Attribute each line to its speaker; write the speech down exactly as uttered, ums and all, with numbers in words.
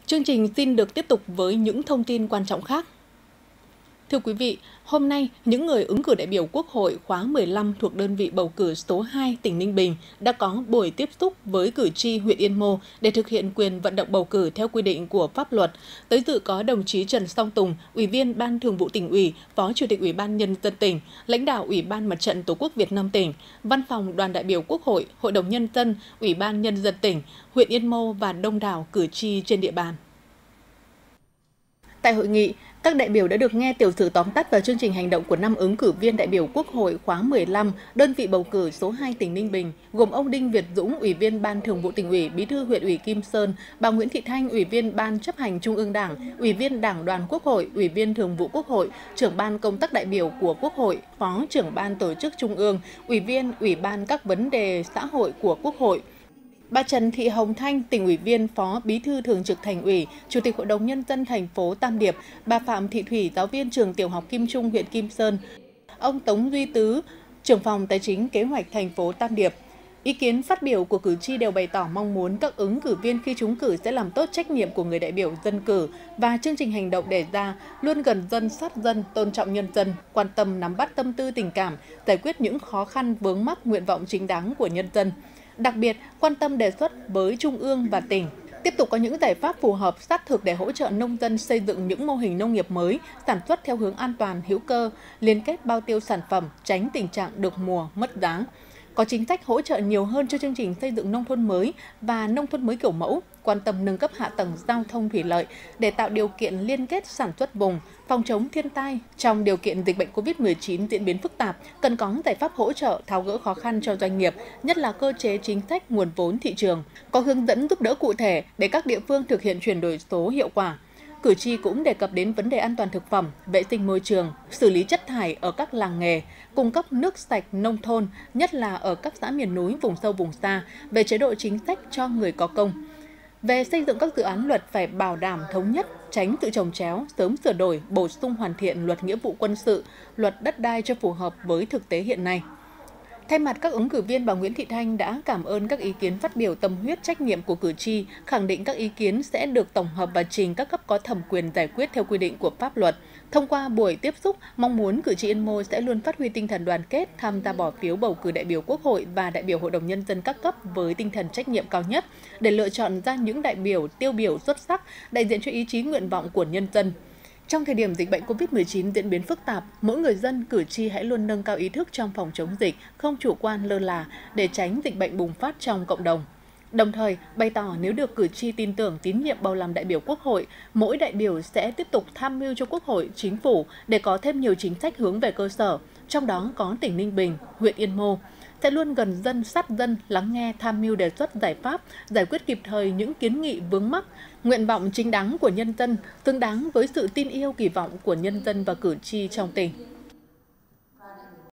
Speaker 1: Chương trình xin được tiếp tục với những thông tin quan trọng khác. Thưa quý vị, hôm nay, những người ứng cử đại biểu Quốc hội khóa mười lăm thuộc đơn vị bầu cử số hai tỉnh Ninh Bình đã có buổi tiếp xúc với cử tri huyện Yên Mô để thực hiện quyền vận động bầu cử theo quy định của pháp luật. Tới dự có đồng chí Trần Song Tùng, Ủy viên Ban Thường vụ Tỉnh ủy, Phó Chủ tịch Ủy ban Nhân dân tỉnh, lãnh đạo Ủy ban Mặt trận Tổ quốc Việt Nam tỉnh, Văn phòng Đoàn đại biểu Quốc hội, Hội đồng Nhân dân, Ủy ban Nhân dân tỉnh, huyện Yên Mô và đông đảo cử tri trên địa bàn. Tại hội nghị, các đại biểu đã được nghe tiểu sử tóm tắt vào chương trình hành động của năm ứng cử viên đại biểu Quốc hội khóa mười lăm, đơn vị bầu cử số hai tỉnh Ninh Bình, gồm ông Đinh Việt Dũng, Ủy viên Ban Thường vụ Tỉnh ủy, Bí thư huyện ủy Kim Sơn, bà Nguyễn Thị Thanh, Ủy viên Ban chấp hành Trung ương Đảng, Ủy viên Đảng đoàn Quốc hội, Ủy viên Thường vụ Quốc hội, Trưởng ban Công tác đại biểu của Quốc hội, Phó Trưởng ban Tổ chức Trung ương, Ủy viên Ủy ban các vấn đề xã hội của Quốc hội. Bà Trần Thị Hồng Thanh, tỉnh ủy viên, Phó Bí thư Thường trực Thành ủy, Chủ tịch Hội đồng Nhân dân thành phố Tam Điệp, bà Phạm Thị Thủy, giáo viên trường tiểu học Kim Trung, huyện Kim Sơn, ông Tống Duy Tứ, trưởng phòng Tài chính Kế hoạch thành phố Tam Điệp. Ý kiến phát biểu của cử tri đều bày tỏ mong muốn các ứng cử viên khi trúng cử sẽ làm tốt trách nhiệm của người đại biểu dân cử và chương trình hành động đề ra luôn gần dân, sát dân, tôn trọng nhân dân, quan tâm nắm bắt tâm tư tình cảm, giải quyết những khó khăn vướng mắc nguyện vọng chính đáng của nhân dân. Đặc biệt, quan tâm đề xuất với Trung ương và tỉnh, tiếp tục có những giải pháp phù hợp sát thực để hỗ trợ nông dân xây dựng những mô hình nông nghiệp mới, sản xuất theo hướng an toàn, hữu cơ, liên kết bao tiêu sản phẩm, tránh tình trạng được mùa, mất giá. Có chính sách hỗ trợ nhiều hơn cho chương trình xây dựng nông thôn mới và nông thôn mới kiểu mẫu, quan tâm nâng cấp hạ tầng giao thông thủy lợi để tạo điều kiện liên kết sản xuất vùng, phòng chống thiên tai. Trong điều kiện dịch bệnh Covid mười chín diễn biến phức tạp, cần có giải pháp hỗ trợ tháo gỡ khó khăn cho doanh nghiệp, nhất là cơ chế chính sách nguồn vốn thị trường, có hướng dẫn giúp đỡ cụ thể để các địa phương thực hiện chuyển đổi số hiệu quả. Cử tri cũng đề cập đến vấn đề an toàn thực phẩm, vệ sinh môi trường, xử lý chất thải ở các làng nghề, cung cấp nước sạch nông thôn, nhất là ở các xã miền núi, vùng sâu, vùng xa, về chế độ chính sách cho người có công. Về xây dựng các dự án luật phải bảo đảm thống nhất, tránh tự chồng chéo, sớm sửa đổi, bổ sung hoàn thiện luật nghĩa vụ quân sự, luật đất đai cho phù hợp với thực tế hiện nay. Thay mặt các ứng cử viên, bà Nguyễn Thị Thanh đã cảm ơn các ý kiến phát biểu tâm huyết trách nhiệm của cử tri, khẳng định các ý kiến sẽ được tổng hợp và trình các cấp có thẩm quyền giải quyết theo quy định của pháp luật. Thông qua buổi tiếp xúc, mong muốn cử tri Yên Mô sẽ luôn phát huy tinh thần đoàn kết, tham gia bỏ phiếu bầu cử đại biểu Quốc hội và đại biểu Hội đồng Nhân dân các cấp với tinh thần trách nhiệm cao nhất để lựa chọn ra những đại biểu tiêu biểu xuất sắc, đại diện cho ý chí nguyện vọng của nhân dân. Trong thời điểm dịch bệnh Covid mười chín diễn biến phức tạp, mỗi người dân, cử tri hãy luôn nâng cao ý thức trong phòng chống dịch, không chủ quan lơ là để tránh dịch bệnh bùng phát trong cộng đồng. Đồng thời, bày tỏ nếu được cử tri tin tưởng tín nhiệm bầu làm đại biểu Quốc hội, mỗi đại biểu sẽ tiếp tục tham mưu cho Quốc hội, Chính phủ để có thêm nhiều chính sách hướng về cơ sở, trong đó có tỉnh Ninh Bình, huyện Yên Mô, sẽ luôn gần dân, sát dân, lắng nghe, tham mưu đề xuất giải pháp, giải quyết kịp thời những kiến nghị vướng mắc, nguyện vọng chính đáng của nhân dân, xứng đáng với sự tin yêu kỳ vọng của nhân dân và cử tri trong tỉnh.